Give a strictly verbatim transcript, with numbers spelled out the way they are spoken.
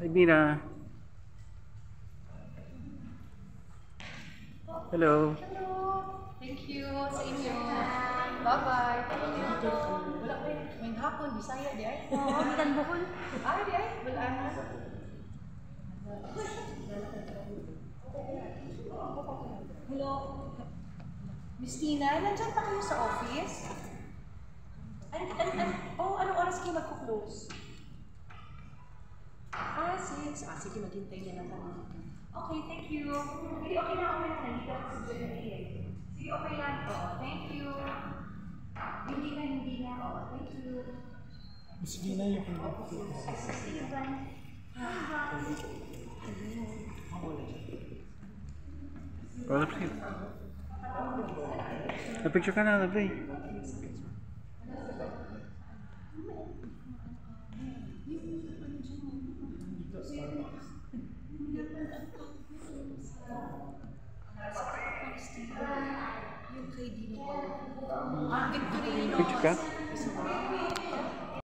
Hi, Mira. Hello. Hello. Thank you sa inyo. Bye-bye. Thank you. Wala ko yun. May hapon, Bisaya di ay. Oo, bitan bukol. Ah, di ay. Wala na. Hello. Miss Tina, nandyan pa kayo sa office? An an an oh, anong oras kayo magko-close? Ah, six. Ah, sige, maghintay na lang kami. Okay, thank you. Hindi, okay na, okay na. Nandito ako sa J N A eh. Sige, okay lang. Oo, thank you. Hindi na, hindi na. Oo, thank you. Sige na yung See you, Van. Roll up, please. Na-picture ka na, lovely. Yung kay Dino. Ah, Victory. Picture ka?